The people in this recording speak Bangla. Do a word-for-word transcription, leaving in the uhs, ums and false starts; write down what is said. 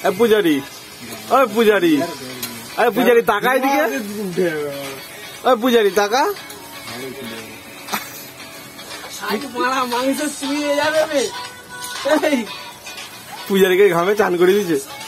পূজারি, ওই পূজারি, ওই পূজারি তাকা এদিকে, ওই পূজারি তাকা। পূজারিকে ঘামে চান করে দিয়েছে।